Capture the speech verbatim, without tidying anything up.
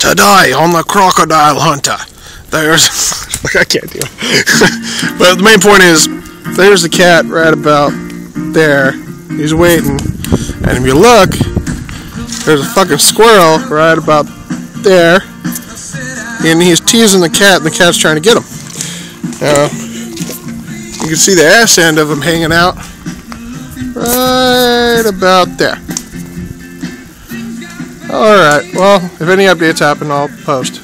Today on the Crocodile Hunter, there's I can't do it. But the main point is, there's the cat right about there. He's waiting, and if you look, there's a fucking squirrel right about there, and he's teasing the cat, and the cat's trying to get him. Now, you can see the ass end of him hanging out right about there. Alright, well, if any updates happen, I'll post.